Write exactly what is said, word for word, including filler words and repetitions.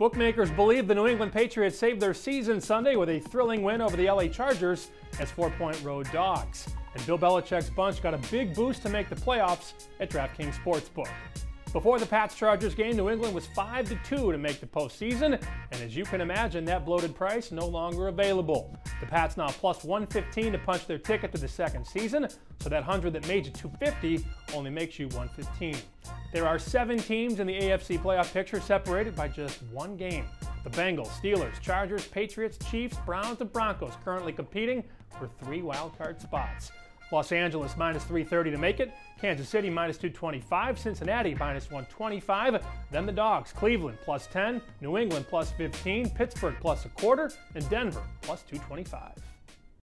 Bookmakers believe the New England Patriots saved their season Sunday with a thrilling win over the L A Chargers as four-point road dogs. And Bill Belichick's bunch got a big boost to make the playoffs at DraftKings Sportsbook. Before the Pats-Chargers game, New England was five to two to make the postseason, and as you can imagine, that bloated price no longer available. The Pats now plus one fifteen to punch their ticket to the second season, so that one hundred that made you two fifty only makes you one fifteen. There are seven teams in the A F C playoff picture separated by just one game. The Bengals, Steelers, Chargers, Patriots, Chiefs, Browns, and Broncos currently competing for three wildcard spots. Los Angeles minus three thirty to make it, Kansas City minus two twenty-five, Cincinnati minus one twenty-five, then the Dogs, Cleveland plus ten, New England plus fifteen, Pittsburgh plus a quarter, and Denver plus two twenty-five.